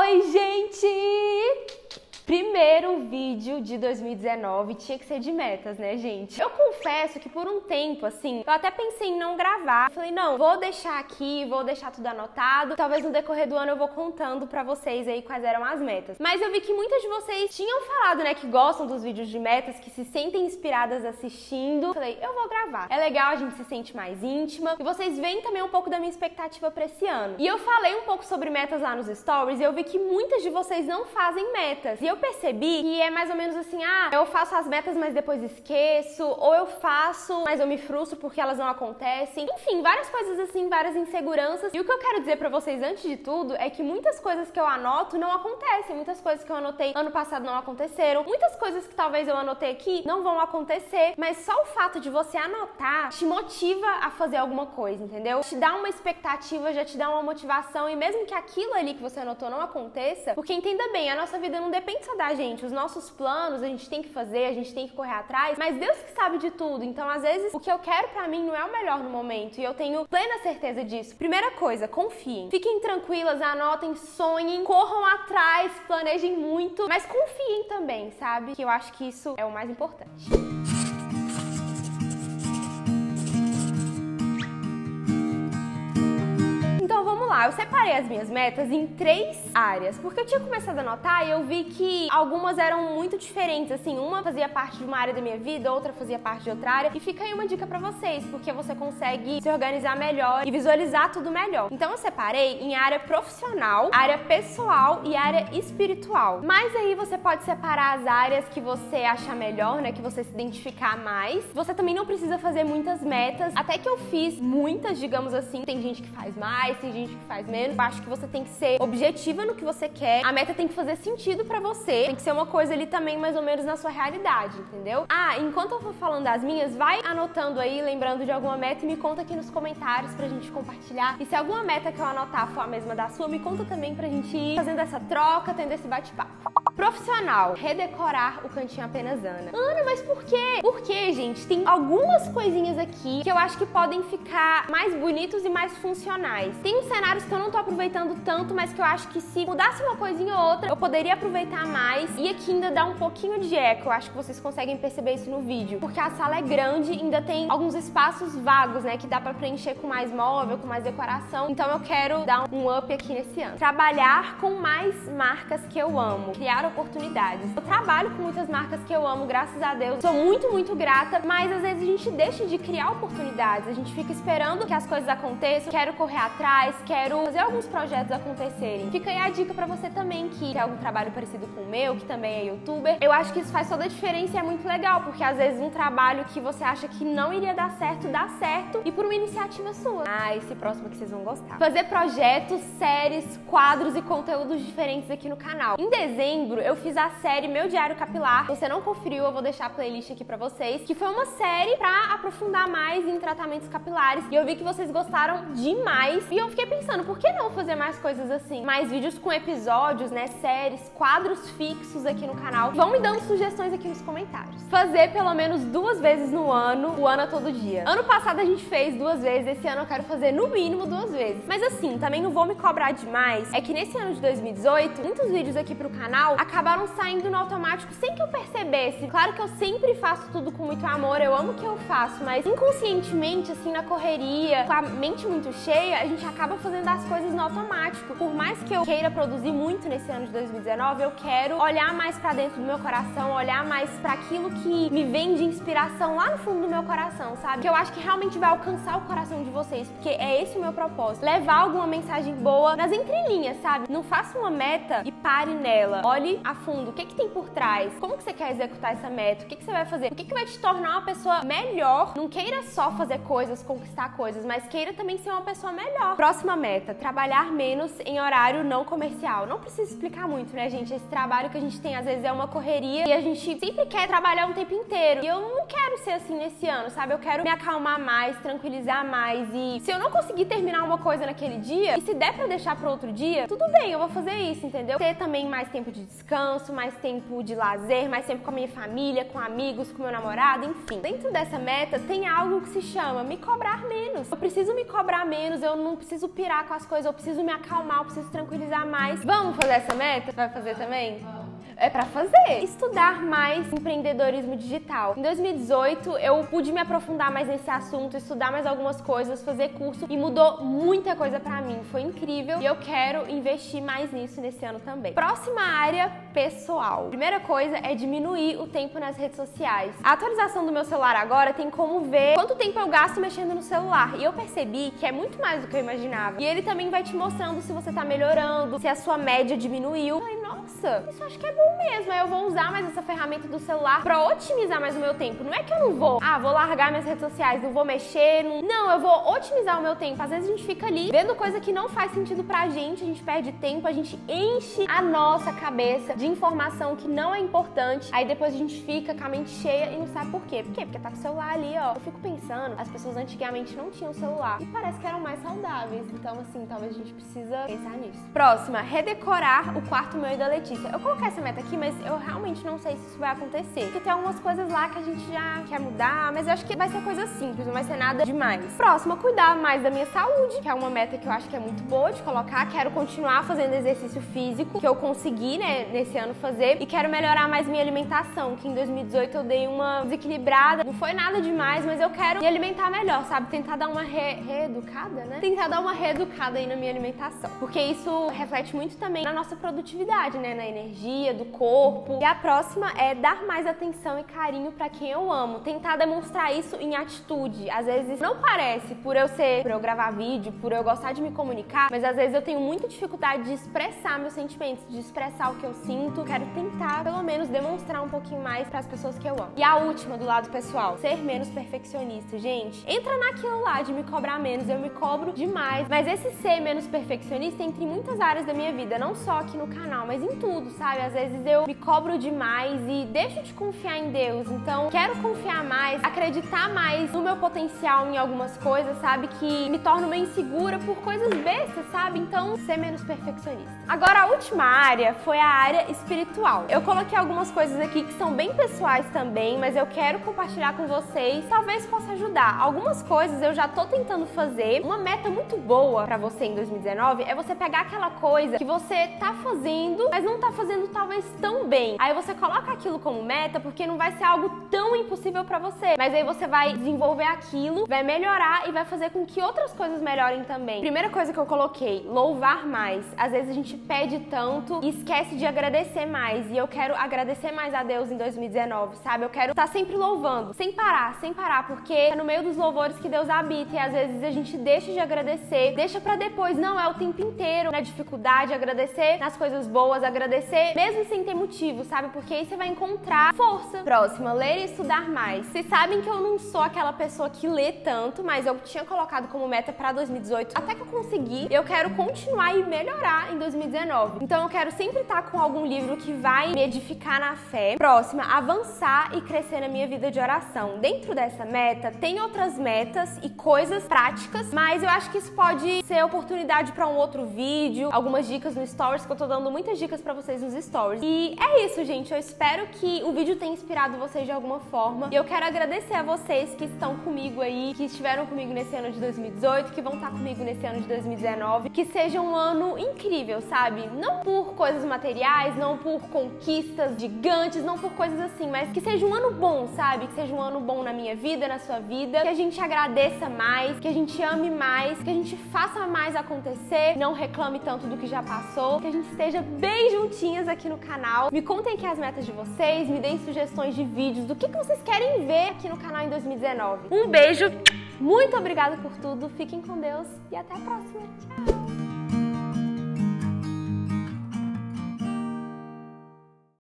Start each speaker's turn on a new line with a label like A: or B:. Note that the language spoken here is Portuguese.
A: Oi, gente! Primeiro vídeo de 2019 tinha que ser de metas, né, gente? Eu confesso que por um tempo, assim, eu até pensei em não gravar. Falei, não, vou deixar aqui, vou deixar tudo anotado. Talvez no decorrer do ano eu vou contando pra vocês aí quais eram as metas. Mas eu vi que muitas de vocês tinham falado, né, que gostam dos vídeos de metas, que se sentem inspiradas assistindo. Falei, eu vou gravar. É legal, a gente se sente mais íntima. E vocês veem também um pouco da minha expectativa pra esse ano. E eu falei um pouco sobre metas lá nos stories e eu vi que muitas de vocês não fazem metas. E eu percebi que é mais ou menos assim, eu faço as metas, mas depois esqueço, ou eu faço, mas eu me frustro porque elas não acontecem. Enfim, várias coisas assim, várias inseguranças. E o que eu quero dizer pra vocês antes de tudo é que muitas coisas que eu anoto não acontecem, muitas coisas que eu anotei ano passado não aconteceram, muitas coisas que talvez eu anotei aqui não vão acontecer, mas só o fato de você anotar te motiva a fazer alguma coisa, entendeu? Te dá uma expectativa, já te dá uma motivação, e mesmo que aquilo ali que você anotou não aconteça, porque entenda bem, a nossa vida não depende só da gente, os nossos planos a gente tem que fazer, a gente tem que correr atrás, mas Deus que sabe de tudo, então às vezes o que eu quero pra mim não é o melhor no momento, e eu tenho plena certeza disso. Primeira coisa, confiem, fiquem tranquilas, anotem, sonhem, corram atrás, planejem muito, mas confiem também, sabe? Que eu acho que isso é o mais importante. Então vamos lá, eu separei as minhas metas em 3 áreas, porque eu tinha começado a anotar e eu vi que algumas eram muito diferentes, assim, uma fazia parte de uma área da minha vida, outra fazia parte de outra área, e fica aí uma dica pra vocês, porque você consegue se organizar melhor e visualizar tudo melhor. Então eu separei em área profissional, área pessoal e área espiritual. Mas aí você pode separar as áreas que você achar melhor, né, que você se identificar mais. Você também não precisa fazer muitas metas, até que eu fiz muitas, digamos assim, tem gente que faz mais, tem gente que faz menos. Eu acho que você tem que ser objetiva no que você quer. A meta tem que fazer sentido pra você. Tem que ser uma coisa ali também mais ou menos na sua realidade, entendeu? Enquanto eu for falando das minhas, vai anotando aí, lembrando de alguma meta e me conta aqui nos comentários pra gente compartilhar. E se alguma meta que eu anotar for a mesma da sua, me conta também pra gente ir fazendo essa troca, tendo esse bate-papo. Profissional, redecorar o Cantinho Apenas Ana. Ana, mas por quê? Porque, gente, tem algumas coisinhas aqui que eu acho que podem ficar mais bonitos e mais funcionais. Tem uns cenários que eu não tô aproveitando tanto, mas que eu acho que se mudasse uma coisinha ou outra, eu poderia aproveitar mais. E aqui ainda dá um pouquinho de eco, eu acho que vocês conseguem perceber isso no vídeo, porque a sala é grande e ainda tem alguns espaços vagos, né, que dá pra preencher com mais móvel, com mais decoração. Então eu quero dar um up aqui nesse ano. Trabalhar com mais marcas que eu amo. Criar oportunidades. Eu trabalho com muitas marcas que eu amo, graças a Deus. Sou muito, muito grata, mas às vezes a gente deixa de criar oportunidades. A gente fica esperando que as coisas aconteçam, quero correr atrás, quero fazer alguns projetos acontecerem. Fica aí a dica pra você também que tem algum trabalho parecido com o meu, que também é youtuber. Eu acho que isso faz toda a diferença e é muito legal, porque às vezes um trabalho que você acha que não iria dar certo, dá certo, e por uma iniciativa sua. Esse próximo aqui vocês vão gostar. Fazer projetos, séries, quadros e conteúdos diferentes aqui no canal. Em dezembro, eu fiz a série Meu Diário Capilar. Se você não conferiu, eu vou deixar a playlist aqui pra vocês, que foi uma série pra aprofundar mais em tratamentos capilares. E eu vi que vocês gostaram demais. E eu fiquei pensando, por que não fazer mais coisas assim? Mais vídeos com episódios, né? Séries, quadros fixos aqui no canal. Vão me dando sugestões aqui nos comentários. Fazer pelo menos 2 vezes no ano, o Ana Todo Dia. Ano passado a gente fez 2 vezes, esse ano eu quero fazer no mínimo 2 vezes. Mas assim, também não vou me cobrar demais. É que nesse ano de 2018, muitos vídeos aqui pro canal acabaram saindo no automático sem que eu percebesse. Claro que eu sempre faço tudo com muito amor, eu amo o que eu faço, mas inconscientemente, assim, na correria, com a mente muito cheia, a gente acaba fazendo as coisas no automático. Por mais que eu queira produzir muito nesse ano de 2019, eu quero olhar mais pra dentro do meu coração, olhar mais pra aquilo que me vem de inspiração lá no fundo do meu coração, sabe? Que eu acho que realmente vai alcançar o coração de vocês, porque é esse o meu propósito. Levar alguma mensagem boa nas entrelinhas, sabe? Não faça uma meta e pare nela. Olhe a fundo, o que tem por trás? Como que você quer executar essa meta? O que você vai fazer? O que vai te tornar uma pessoa melhor? Não queira só fazer coisas, conquistar coisas, mas queira também ser uma pessoa melhor. Próxima meta, trabalhar menos em horário não comercial. Não precisa explicar muito, né, gente? Esse trabalho que a gente tem, às vezes, é uma correria e a gente sempre quer trabalhar um tempo inteiro. E eu não quero ser assim nesse ano, sabe? Eu quero me acalmar mais, tranquilizar mais. E se eu não conseguir terminar uma coisa naquele dia, e se der pra deixar pro outro dia, tudo bem, eu vou fazer isso, entendeu? Ter também mais tempo de descanso, mais tempo de lazer, mais tempo com a minha família, com amigos, com meu namorado, enfim. Dentro dessa meta tem algo que se chama me cobrar menos. Eu preciso me cobrar menos, eu não preciso pirar com as coisas, eu preciso me acalmar, eu preciso tranquilizar mais. Vamos fazer essa meta? Vai fazer também? É pra fazer. Estudar mais empreendedorismo digital. Em 2018, eu pude me aprofundar mais nesse assunto, estudar mais algumas coisas, fazer curso e mudou muita coisa pra mim. Foi incrível e eu quero investir mais nisso nesse ano também. Próxima área, pessoal. Primeira coisa é diminuir o tempo nas redes sociais. A atualização do meu celular agora tem como ver quanto tempo eu gasto mexendo no celular. E eu percebi que é muito mais do que eu imaginava. E ele também vai te mostrando se você tá melhorando, se a sua média diminuiu. Ai, nossa, isso acho que é bom mesmo. Eu vou usar mais essa ferramenta do celular pra otimizar mais o meu tempo. Não é que eu não vou, vou largar minhas redes sociais, não vou mexer, não, eu vou otimizar o meu tempo. Às vezes a gente fica ali vendo coisa que não faz sentido pra gente, a gente perde tempo, a gente enche a nossa cabeça de informação que não é importante. Aí depois a gente fica com a mente cheia e não sabe por quê. Por quê? Porque tá com o celular ali, ó. Eu fico pensando, as pessoas antigamente não tinham celular e parece que eram mais saudáveis. Então, assim, talvez a gente precisa pensar nisso. Próxima, redecorar o quarto meu e da Letícia. Eu coloquei essa meta aqui, mas eu realmente não sei se isso vai acontecer. Porque tem algumas coisas lá que a gente já quer mudar, mas eu acho que vai ser coisa simples, não vai ser nada demais. Próxima, cuidar mais da minha saúde, que é uma meta que eu acho que é muito boa de colocar. Quero continuar fazendo exercício físico, que eu consegui, né, nesse ano fazer. E quero melhorar mais minha alimentação, que em 2018 eu dei uma desequilibrada. Não foi nada demais, mas eu quero me alimentar melhor, sabe? Tentar dar uma reeducada, né? Tentar dar uma reeducada aí na minha alimentação. Porque isso reflete muito também na nossa produtividade, né? Na energia, do corpo. E a próxima é dar mais atenção e carinho pra quem eu amo. Tentar demonstrar isso em atitude. Às vezes não parece por eu gravar vídeo, por eu gostar de me comunicar, mas às vezes eu tenho muita dificuldade de expressar meus sentimentos, de expressar o que eu sinto. Quero tentar, pelo menos, demonstrar um pouquinho mais pras pessoas que eu amo. E a última, do lado pessoal, ser menos perfeccionista. Gente, entra naquilo lá de me cobrar menos. Eu me cobro demais. Mas esse ser menos perfeccionista entra em muitas áreas da minha vida, não só aqui no canal, mas em tudo, sabe? Às vezes eu me cobro demais e deixo de confiar em Deus. Então, quero confiar mais, acreditar mais no meu potencial em algumas coisas, sabe? Que me torno meio insegura por coisas bestas, sabe? Então, ser menos perfeccionista. Agora, a última área foi a área espiritual. Eu coloquei algumas coisas aqui que são bem pessoais também, mas eu quero compartilhar com vocês, talvez possa ajudar. Algumas coisas eu já tô tentando fazer. Uma meta muito boa pra você em 2019 é você pegar aquela coisa que você tá fazendo, mas não tá fazendo talvez tão bem. Aí você coloca aquilo como meta, porque não vai ser algo tão impossível pra você. Mas aí você vai desenvolver aquilo, vai melhorar e vai fazer com que outras coisas melhorem também. Primeira coisa que eu coloquei, louvar mais. Às vezes a gente pede tanto e esquece de agradecer mais. E eu quero agradecer mais a Deus em 2019, sabe? Eu quero estar sempre louvando, sem parar, porque é no meio dos louvores que Deus habita e às vezes a gente deixa de agradecer, deixa pra depois. Não, é o tempo inteiro, na dificuldade, agradecer nas coisas boas, agradecer mesmo sem ter motivo, sabe? Porque aí você vai encontrar força. Próxima, ler e estudar mais. Vocês sabem que eu não sou aquela pessoa que lê tanto, mas eu tinha colocado como meta pra 2018, até que eu consegui. Eu quero continuar e melhorar em 2019. Então eu quero sempre estar com algum livro que vai me edificar na fé. Próxima, avançar e crescer na minha vida de oração. Dentro dessa meta, tem outras metas e coisas práticas, mas eu acho que isso pode ser oportunidade pra um outro vídeo, algumas dicas no Stories, que eu tô dando muitas dicas pra vocês nos Stories. E é isso, gente. Eu espero que o vídeo tenha inspirado vocês de alguma forma. E eu quero agradecer a vocês que estão comigo aí, que estiveram comigo nesse ano de 2018, que vão estar comigo nesse ano de 2019. Que seja um ano incrível, sabe? Não por coisas materiais, não por conquistas gigantes, não por coisas assim, mas que seja um ano bom, sabe? Que seja um ano bom na minha vida, na sua vida. Que a gente agradeça mais, que a gente ame mais, que a gente faça mais acontecer, não reclame tanto do que já passou, que a gente esteja bem juntinhas aqui no canal. Me contem aqui as metas de vocês, me deem sugestões de vídeos, do que vocês querem ver aqui no canal em 2019. Um beijo, muito obrigada por tudo, fiquem com Deus e até a próxima. Tchau!